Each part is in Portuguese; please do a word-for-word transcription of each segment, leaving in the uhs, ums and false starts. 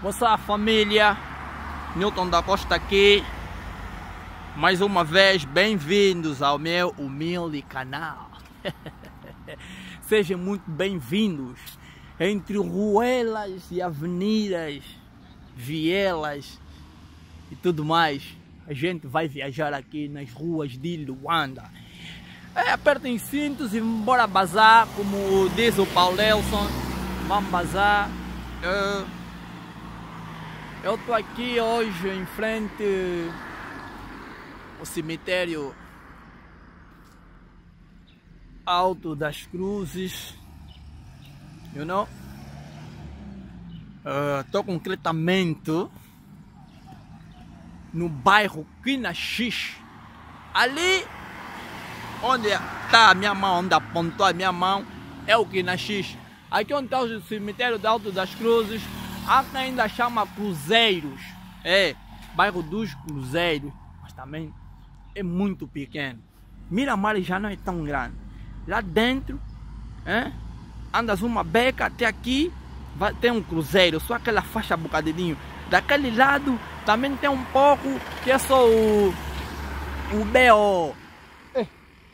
Moça, família, Newton da Costa aqui. Mais uma vez, bem-vindos ao meu humilde canal. Sejam muito bem-vindos. Entre ruelas e avenidas, vielas e tudo mais, a gente vai viajar aqui nas ruas de Luanda. É, apertem cintos e bora bazar, como diz o Paulo Nelson. Vamos bazar. É... Eu tô aqui hoje em frente ao cemitério Alto das Cruzes, you know? Uh, tô concretamente no bairro Quinaxis, ali onde está a minha mão, onde apontou a minha mão, é o Quinaxis. Aqui onde está o cemitério do Alto das Cruzes, há quem ainda chama Cruzeiros, é, bairro dos Cruzeiros, mas também é muito pequeno. Miramar já não é tão grande. Lá dentro, é, andas uma beca até aqui, vai, tem um cruzeiro, só aquela faixa bocadinho. Daquele lado também tem um pouco, que é só o, o B O. É.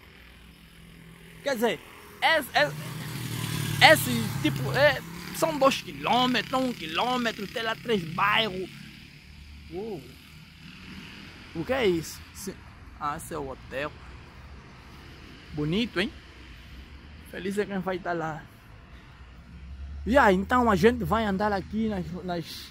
Quer dizer, esse, esse, esse tipo... É, são dois quilômetros, um quilômetro, tem lá três bairros. Uou. O que é isso? Ah, esse é o hotel. Bonito, hein? Feliz é quem vai estar lá. E aí, então a gente vai andar aqui nas, nas,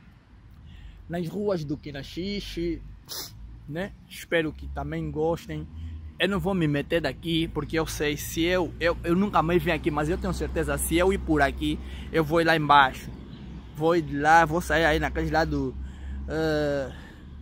nas ruas do Quinaxis, né? Espero que também gostem. Eu não vou me meter daqui, porque eu sei, se eu, eu, eu nunca mais vim aqui, mas eu tenho certeza, se eu ir por aqui, eu vou ir lá embaixo. Vou ir lá, vou sair aí naquele lado, uh,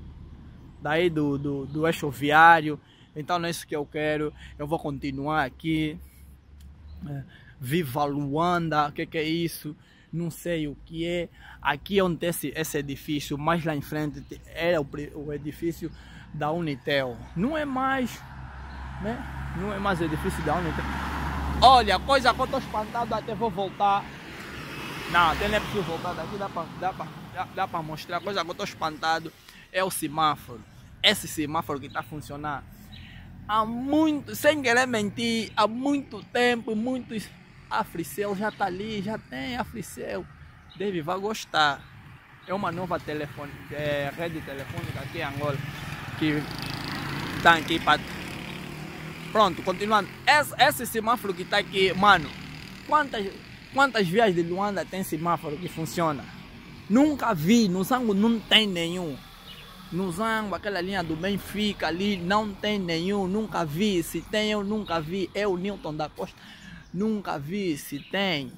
daí do, do, do eixo viário. Então não é isso que eu quero, eu vou continuar aqui. Uh, Viva Luanda, o que, que é isso? Não sei o que é. Aqui onde tem esse, esse edifício, mais lá em frente, era o, o edifício da Unitel. Não é mais... Né? Não é mais edifício da Unitel. Olha, coisa que eu tô espantado, até vou voltar. Não, até não é preciso voltar daqui, dá pra, dá pra, dá, dá pra mostrar. Coisa que eu tô espantado é o semáforo. Esse semáforo que tá funcionando há muito, sem querer mentir, há muito tempo, muitos Africell já tá ali, já tem Africell. Deve vai gostar. É uma nova telefone, é, rede telefônica aqui em Angola, que tá aqui para... Pronto, continuando. Esse, esse semáforo que está aqui, mano, quantas, quantas vias de Luanda tem semáforo que funciona? Nunca vi, no Zango não tem nenhum. No Zango, aquela linha do Benfica ali, não tem nenhum, nunca vi. Se tem, eu nunca vi. Eu, Newton da Costa, nunca vi se tem.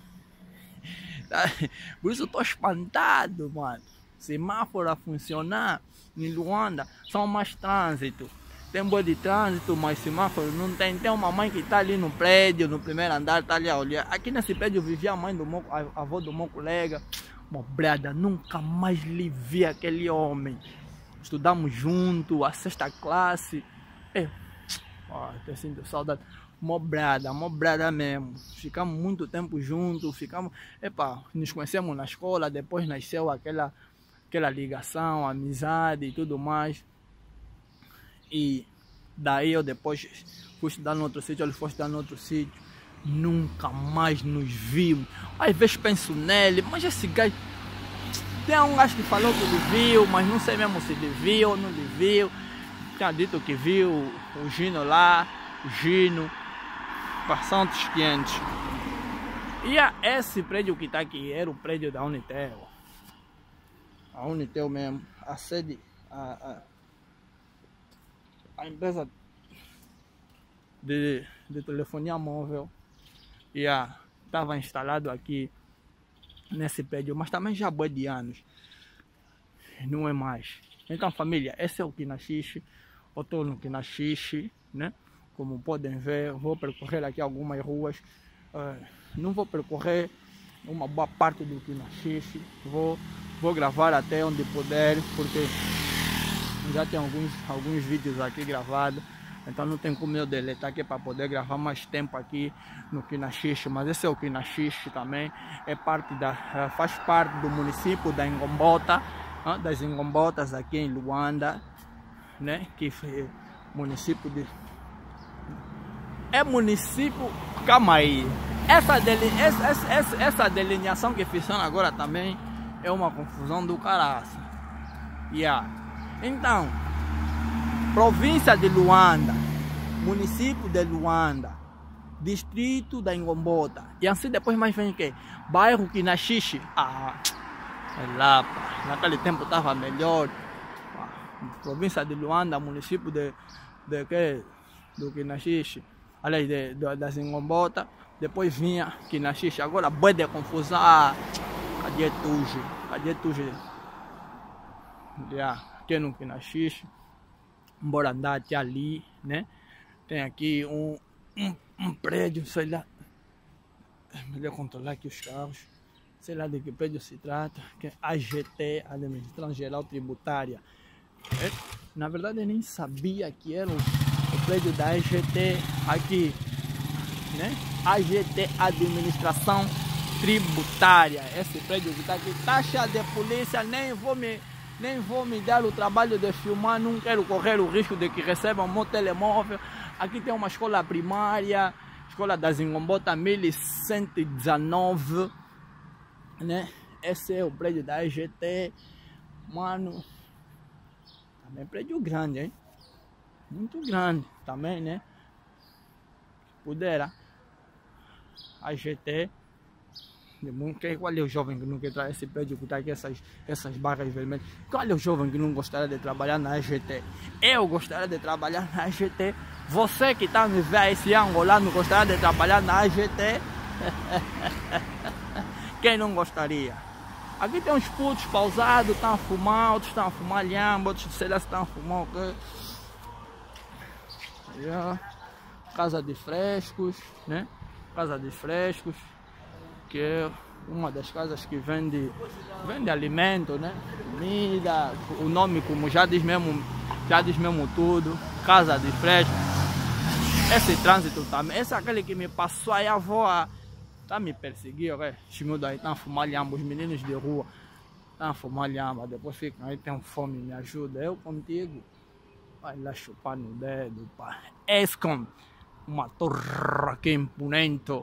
Por isso eu tô espantado, mano. Semáforo a funcionar em Luanda, são mais trânsito. Tem boi de trânsito, mas semáforo não tem. Tem uma mãe que está ali no prédio, no primeiro andar, está ali a olhar. Aqui nesse prédio vivia a mãe do meu, a avó do meu colega. Mobrada, nunca mais lhe vi aquele homem. Estudamos junto, a sexta classe. É, ó, eu sinto saudade. Mobrada, mobrada mesmo. Ficamos muito tempo juntos, ficamos... Epa, nos conhecemos na escola, depois nasceu aquela, aquela ligação, amizade e tudo mais. E daí eu depois fui estudar no outro sítio, ele foi estudar no outro sítio. Nunca mais nos vimos. Às vezes penso nele, mas esse gajo... Tem um gajo que falou que ele viu, mas não sei mesmo se ele viu ou não ele viu. Tinha dito que viu o Gino lá, o Gino, passantes quentes. E a, esse prédio que está aqui era o prédio da Unitel. A Unitel mesmo, a sede... A, a, a empresa de, de telefonia móvel estava instalado aqui nesse prédio, mas também já há boi de anos, não é mais. Então, família, esse é o Quinaxis. Eu estou no Quinaxis, né? Como podem ver, vou percorrer aqui algumas ruas. Uh, não vou percorrer uma boa parte do Quinaxis, vou, vou gravar até onde puder, porque já tem alguns, alguns vídeos aqui gravados, Então não tem como eu deletar aqui para poder gravar mais tempo aqui no Quinaxixi. Mas esse é o Quinaxixi também, é parte da, faz parte do município da Ngombota, das Ngombotas aqui em Luanda, né? Que foi município de... É município... Calma aí. Essa, deli... essa, essa, essa delineação que fizeram agora também é uma confusão do caraça. Yeah. Então, província de Luanda, município de Luanda, distrito da Ngombota. E assim depois mais vem o que? Bairro Quinaxixi. Ah, é lá, pá. Naquele tempo estava melhor. Ah, província de Luanda, município de, de que? Do Quinaxixi. Aliás, de, de, das Ngombota. Depois vinha Quinaxixi. Agora, boa de confusão. Ah, cadê Tuji? Cadê Tuji? Yeah. Aqui no Quinaxixi. Bora andar até ali, né? Tem aqui um, um, um prédio, sei lá. É melhor controlar aqui os carros. Sei lá de que prédio se trata. Que é A G T, Administração Geral Tributária. É, na verdade eu nem sabia que era o, o prédio da A G T aqui, né? A G T, Administração Tributária. Esse prédio que está aqui, taxa de polícia, nem vou me... Nem vou me dar o trabalho de filmar, não quero correr o risco de que recebam meu telemóvel. Aqui tem uma escola primária, escola das Ngombota mil cento e dezenove, né? Esse é o prédio da A G T, mano. Também prédio grande, hein? Muito grande também, né? Pudera. A G T. Qual é o jovem que não quer trazer esse prédio que está aqui, essas, essas barras vermelhas? Qual é o jovem que não gostaria de trabalhar na A G T? Eu gostaria de trabalhar na A G T. Você que está me vendo, esse angolano, gostaria de trabalhar na A G T? Quem não gostaria? Aqui tem uns putos pausados, estão a fumar, outros estão a fumar lhamba, outros sei lá se estão a fumar o quê. Yeah. Casa de frescos, né? Casa de frescos. Que é uma das casas que vende, vende alimento, né? Comida, o nome como já diz mesmo, já diz mesmo tudo, casa de fresco. Esse trânsito também, esse é aquele que me passou aí a avó, tá me perseguindo, okay? Os meus aí estão a fumar lhamba, os meninos de rua estão a fumar lhamba, depois ficam aí, tem fome, me ajuda, eu contigo. Vai lá chupar no dedo, pá. Escom, uma torre que imponente.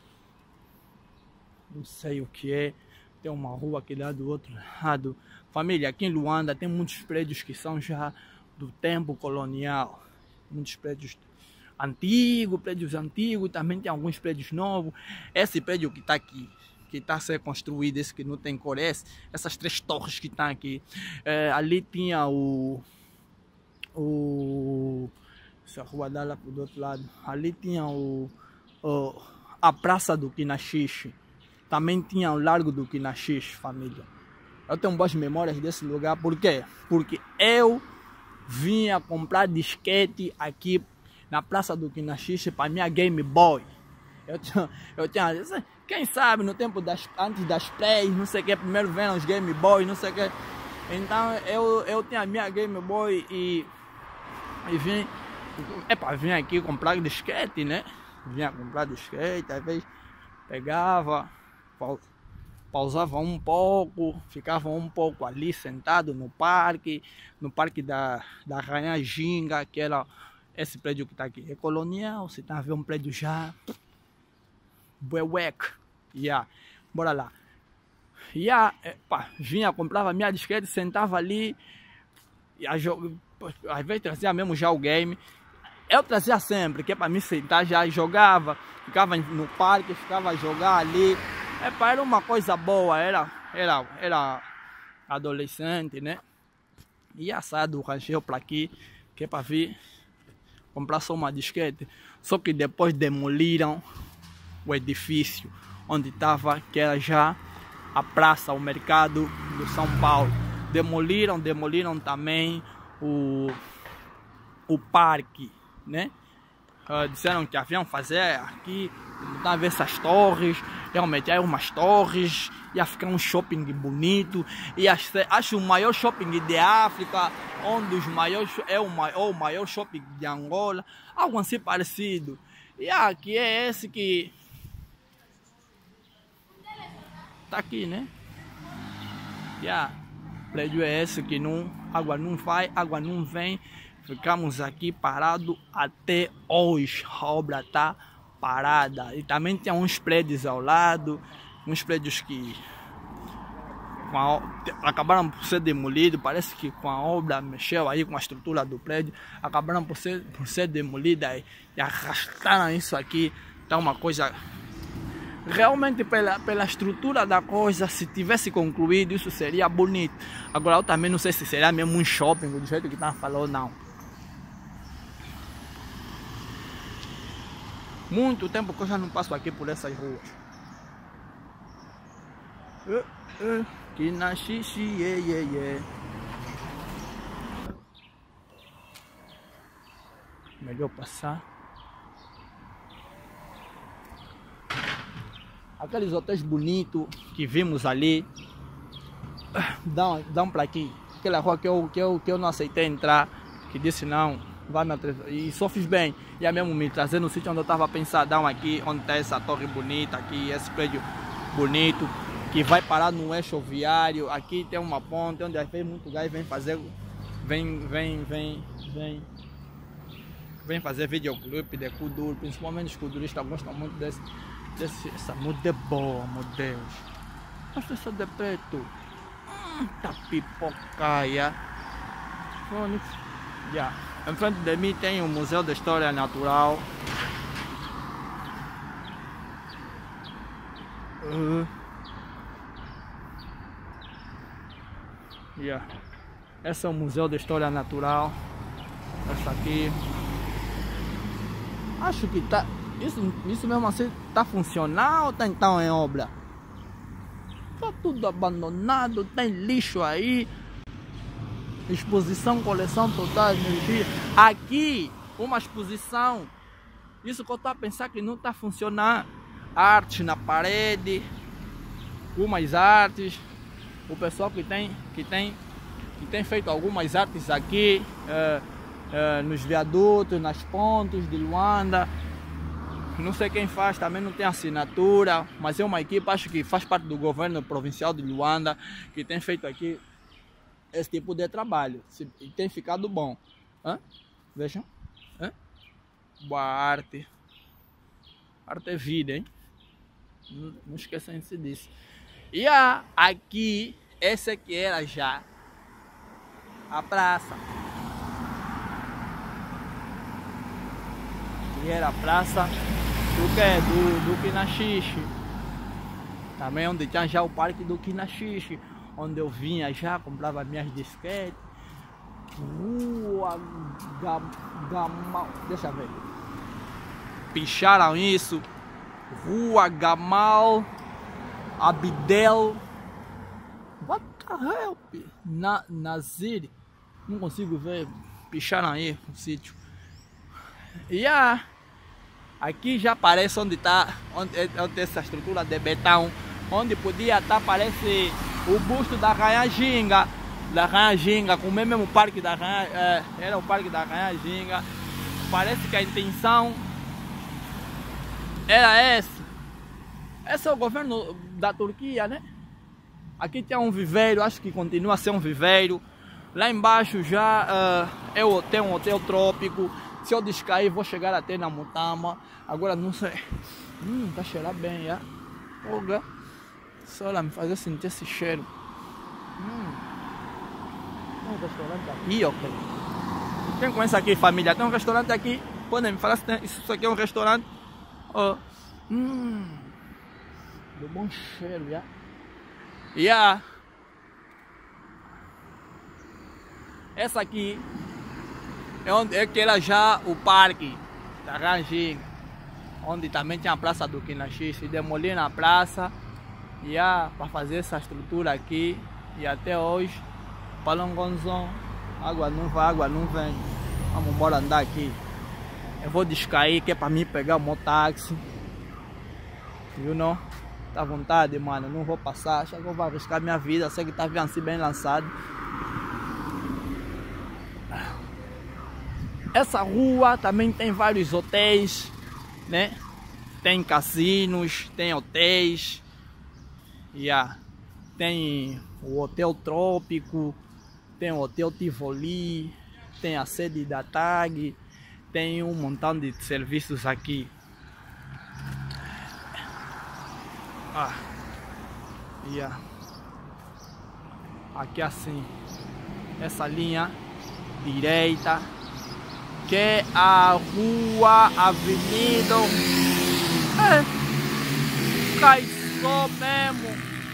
Não sei o que é. Tem uma rua aqui lá do outro lado. Família, aqui em Luanda tem muitos prédios que são já do tempo colonial. Muitos prédios antigos, prédios antigos. Também tem alguns prédios novos. Esse prédio que está aqui, que está a ser construído, esse que não tem cor, esse, essas três torres que estão aqui. É, ali tinha o... o essa rua dá lá do outro lado. Ali tinha o, o a Praça do Quinaxixi. Também tinha o Largo do Quinaxixi, família. Eu tenho boas memórias desse lugar. Por quê? Porque eu vinha comprar disquete aqui na Praça do Quinaxixi para minha Game Boy. Eu tinha, eu tinha, quem sabe no tempo das, antes das plays, não sei o que, primeiro vem os Game Boy, não sei o que. Então eu, eu tinha minha Game Boy e, e vim, epa, vim aqui comprar disquete, né? Vinha comprar disquete, às vezes pegava, pausava um pouco, ficava um pouco ali sentado no parque, no parque da, da Rainha Ginga, que era esse prédio que está aqui. É colonial, você está a ver um prédio já buewec. Yeah. Bora lá. Yeah, epa, vinha, comprava minha disquete, sentava ali, e a às vezes trazia mesmo já o game. Eu trazia sempre, que é para me sentar, já jogava, ficava no parque, ficava a jogar ali. Epa, era uma coisa boa, era, era, era adolescente, né? Ia sair do rancheiro para aqui, que é para vir comprar só uma disquete. Só que depois demoliram o edifício onde estava, que era já a praça, o mercado do São Paulo. Demoliram, demoliram também o, o parque, né? Uh, disseram que haviam fazer aqui Tá a ver essas torres, realmente é umas torres, ia ficar um shopping bonito, ia ser, acho o maior shopping de África, um dos maiores, é o maior, o maior shopping de Angola, algo assim parecido. E aqui é esse que tá aqui, né? Yeah. O prédio é esse que não, água não vai, água não vem. Ficamos aqui parados até hoje. A obra tá parada. E também tem uns prédios ao lado, uns prédios que a, acabaram por ser demolidos. Parece que com a obra mexeu aí com a estrutura do prédio, acabaram por ser, por ser demolidas e arrastaram isso aqui. Tá uma coisa realmente, pela, pela estrutura da coisa, se tivesse concluído, isso seria bonito. Agora eu também não sei se será mesmo um shopping do jeito que tá falando ou não. Muito tempo que eu já não passo aqui por essas ruas. Uh, uh, que na xixi, yeah, yeah, yeah. Melhor passar. Aqueles hotéis bonitos que vimos ali. Dão, dão para aqui. Aquela rua que eu, que, eu, que eu não aceitei entrar. Que disse não, vá na e só fiz bem. E é mesmo me trazer no sítio onde eu estava pensadão aqui, onde está essa torre bonita aqui, esse prédio bonito, que vai parar no eixo viário. Aqui tem uma ponte onde às vezes muito gás vem fazer, vem, vem, vem, vem, vem fazer videoclipe de Kuduro, principalmente os kuduristas gostam muito desse, desse essa muda é boa, meu Deus. Gosto dessa de preto. Hum, tá pipocaia. Yeah. Em frente de mim tem o Museu da História Natural. Uh. Yeah. Esse é o Museu da História Natural. Essa aqui. Acho que tá. Isso, isso mesmo assim tá funcional ou tá então em obra? Tá tudo abandonado, tem lixo aí. Exposição, coleção total de energia. Aqui, uma exposição. Isso que eu estou a pensar que não está a funcionar. Artes na parede. Algumas artes. O pessoal que tem, que tem, que tem feito algumas artes aqui. É, é, nos viadutos, nas pontes de Luanda. Não sei quem faz, também não tem assinatura. Mas é uma equipe, acho que faz parte do governo provincial de Luanda. Que tem feito aqui esse tipo de trabalho e tem ficado bom. Hã? Vejam. Hã? Boa arte. Arte é vida, hein? Não, não esqueçam disso. E a, aqui, essa aqui era já a praça. E era a praça do que? Do, do Quinaxixe. Também onde tinha já o parque do Quinaxixe, onde eu vinha já, comprava minhas disquetes. Rua Gamal. Deixa eu ver. Picharam isso. Rua Gamal Abdel. What the hell? Na, Nazir. Não consigo ver. Picharam aí o sítio. E a, aqui já parece onde está, onde, onde essa estrutura de betão, onde podia estar, parece o busto da Rainha Ginga, da Rainha Ginga, com o mesmo parque da Rainha, é, era o parque da Rainha Ginga. Parece que a intenção era essa. Esse é o governo da Turquia, né? Aqui tem um viveiro, acho que continua a ser um viveiro. Lá embaixo já uh, é o, tem um hotel trópico. Se eu descair, vou chegar até na Mutama. Agora não sei. Hum, tá cheirando bem, já. Olha. Só ela me fazer sentir esse cheiro. Hum. Tem um restaurante aqui, ok. Quem conhece aqui, família? Tem um restaurante aqui. Podem me falar se tem, isso aqui é um restaurante. Oh. Hum. Do bom cheiro, já. Yeah. Essa aqui é onde é que era já o parque da Ranjinga, onde também tinha a praça do Quinaxixe. Demoliram a praça já para fazer essa estrutura aqui. E até hoje, Palongonzão, água não vai, água não vem. Vamos embora andar aqui. Eu vou descair que é para mim pegar o mototáxi. You know? Tá à vontade, mano. Não vou passar. Acho que eu vou arriscar minha vida. Sei que tá vendo assim bem lançado. Essa rua também tem vários hotéis, né? Tem cassinos, tem hotéis. Yeah. Tem o Hotel Trópico, tem o Hotel Tivoli, tem a sede da T A G, tem um montão de serviços aqui. Ah. Yeah. Aqui assim, essa linha direita, que é a rua Avenida. É, cai só mesmo.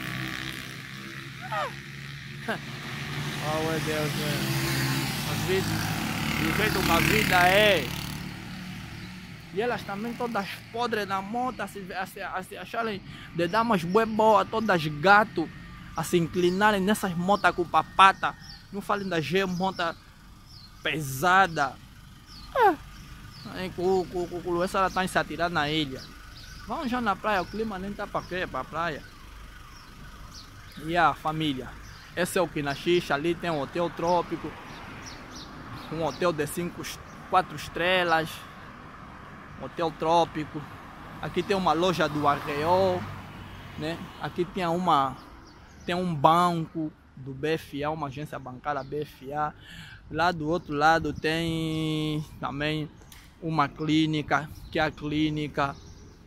Oh meu Deus, a vida, do jeito que a vida é. E elas também todas podres na moto, a se, a se, a se acharem de damas bué boas, todas gato, a se inclinarem nessas motas com papata. Não falem da G moto pesada. É. Com, com, com, com essa ela está se atirar na ilha. Vamos já na praia, o clima nem tá para quê, para praia. E a família, esse é o Quinaxis, ali tem um Hotel Trópico, um hotel de cinco, quatro estrelas, Hotel Trópico. Aqui tem uma loja do Arreó, né? Aqui tem uma, tem um banco do B F A, uma agência bancária B F A. Lá do outro lado tem também uma clínica, que é a clínica.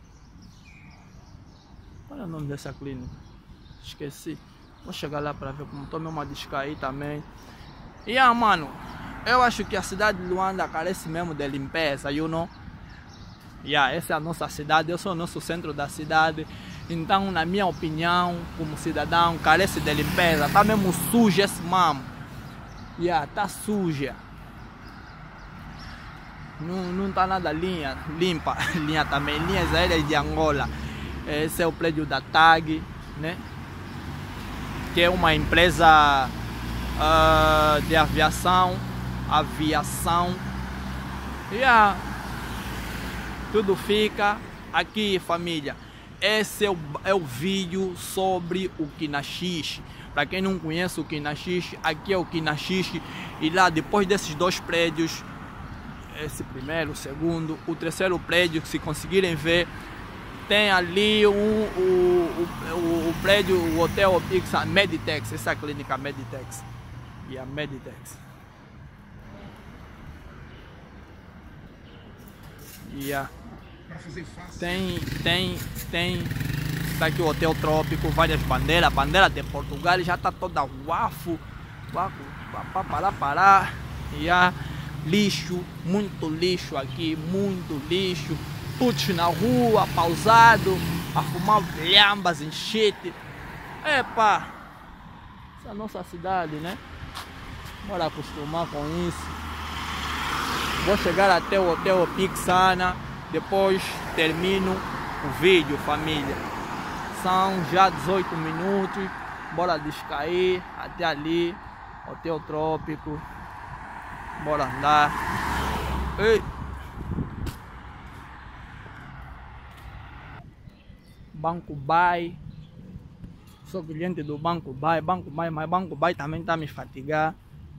Qual é o nome dessa clínica? Esqueci. Vou chegar lá para ver como tomei uma disca aí também. E ah, mano, eu acho que a cidade de Luanda carece mesmo de limpeza, you know? Yeah, essa é a nossa cidade, eu sou o nosso centro da cidade. Então, na minha opinião, como cidadão, carece de limpeza. Tá mesmo suja esse mamo. Yeah, tá suja. Não, não tá nada linha, limpa. Linha também, linhas aéreas de Angola. Esse é o prédio da T A G, né? Que é uma empresa uh, de aviação. Aviação. Yeah. Tudo fica aqui, família. Esse é o, é o vídeo sobre o Quinaxis. Para quem não conhece o Quinaxis, aqui é o Quinaxis. E lá, depois desses dois prédios, esse primeiro, o segundo, o terceiro prédio, que se conseguirem ver, tem ali o, o, o, o prédio, o Hotel Pixa, Meditex, essa é a clínica Meditex. E a Meditex. Yeah. Tem, tem, tem. Tá aqui o Hotel Trópico, várias bandeiras. A bandeira de Portugal já tá toda guafo. Guafo, para, para, para. Yeah. Lixo, muito lixo aqui, muito lixo. Putz na rua, pausado, a fumar lhambas, enchete. Epa! Essa é a nossa cidade, né? Bora acostumar com isso. Vou chegar até o Hotel Pixana, depois termino o vídeo, família. São já dezoito minutos, bora descair até ali, Hotel Trópico. Bora andar. Ei. Banco Bay. Sou cliente do Banco Bay, Banco Bay, mas Banco Bay também tá me fatigar.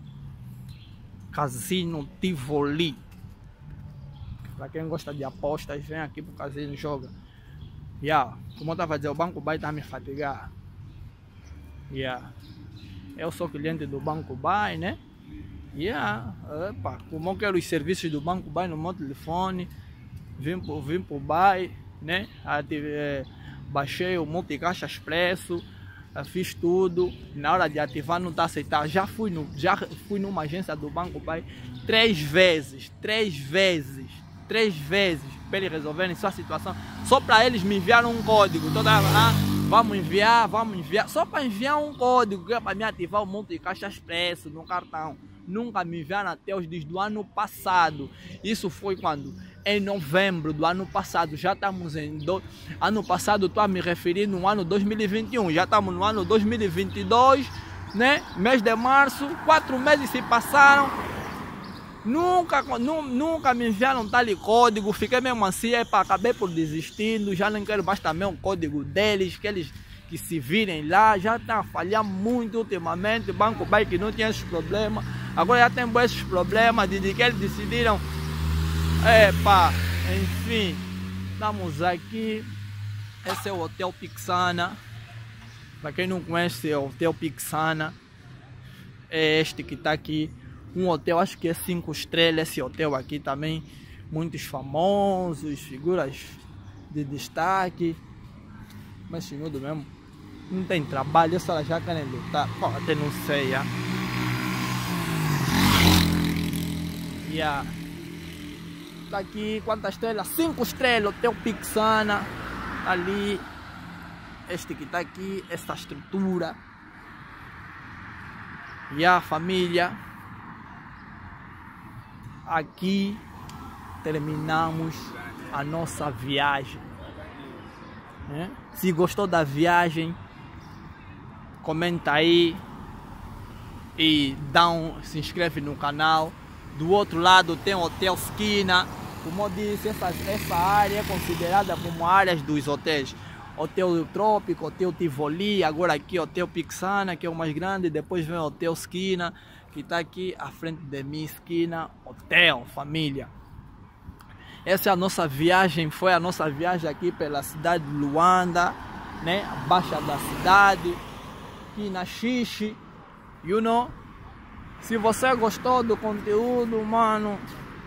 Casino Tivoli. Para quem gosta de apostas, vem aqui pro casino e joga. Yeah. Como eu estava a dizer, o Banco Bay tá me fatigar. Yeah. Eu sou cliente do Banco Bay, né? Yeah. Epa. Como eu quero os serviços do Banco Bay no meu telefone, vim pro, vim pro Bay, né? Ative, é, baixei o Multicaixa Expresso. Fiz tudo, na hora de ativar não está aceitar. Já fui, no, já fui numa agência do Banco Bay três vezes, três vezes, três vezes para eles resolverem sua situação. Só para eles me enviaram um código. Toda ah, vamos enviar, vamos enviar, só para enviar um código que é para me ativar o Multicaixa Expresso no cartão. Nunca me enviaram até os dias do ano passado. Isso foi quando? Em novembro do ano passado. Já estamos em... Do... Ano passado estou a me referir no ano dois mil e vinte e um. Já estamos no ano dois mil e vinte e dois, né? Mês de março. Quatro meses se passaram. Nunca, nu, nunca me enviaram tal código, fiquei mesmo assim, epa, acabei por desistindo, já não quero mais também um código deles, que eles que se virem lá, já está a falhar muito ultimamente, Banco Bike não tinha esses problemas, agora já tem esses problemas, de, de que eles decidiram, epa, enfim, estamos aqui, esse é o Hotel Pixana, para quem não conhece é o Hotel Pixana, é este que está aqui, um hotel, acho que é cinco estrelas, esse hotel aqui também, muitos famosos, figuras de destaque, mas segundo mesmo, não tem trabalho, essa já querem lutar, pô, até não sei, já. Yeah. Tá aqui, quantas estrelas? cinco estrelas, Hotel Pixana, ali, este que tá aqui, essa estrutura, e a família. Aqui terminamos a nossa viagem, né? Se gostou da viagem, comenta aí e dá um, se inscreve no canal. Do outro lado tem o Hotel Esquina, como eu disse, essa, essa área é considerada como áreas dos hotéis. Hotel Trópico, Hotel Tivoli, agora aqui Hotel Pixana, que é o mais grande, depois vem o Hotel Esquina, que está aqui à frente de mim, esquina, hotel, família. Essa é a nossa viagem, foi a nossa viagem aqui pela cidade de Luanda, né, a baixa da cidade, aqui na Xixi, you know. Se você gostou do conteúdo, mano,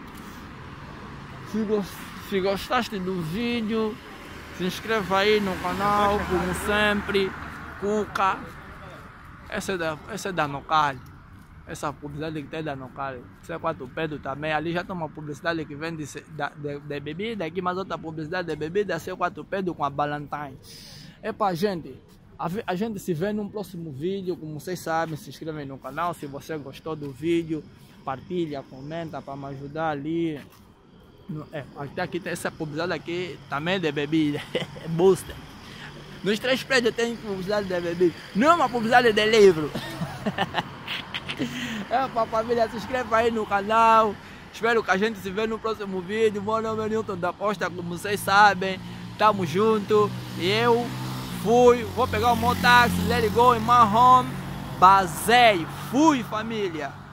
se, go se gostaste do vídeo, se inscreva aí no canal, como sempre, Cuca, essa é da, essa é da Nocal. Essa publicidade que tem da Nocal, C quatro Pedro também, ali já tem uma publicidade que vende de, de, de bebida, aqui mais outra publicidade de bebida, C quatro Pedro com a Valentine. É pra gente, a, a gente se vê num próximo vídeo, como vocês sabem, se inscrevem no canal, se você gostou do vídeo, partilha, comenta para me ajudar ali. É, até aqui tem essa publicidade aqui também de bebida, Booster. Nos três prédios tem publicidade de bebida, não é uma publicidade de livro. É pra família, se inscreva aí no canal. Espero que a gente se vê no próximo vídeo. Meu nome é Newton da Costa, como vocês sabem. Tamo junto. E eu fui. Vou pegar o meu táxi. Let it go in my home. Basei. Fui, família.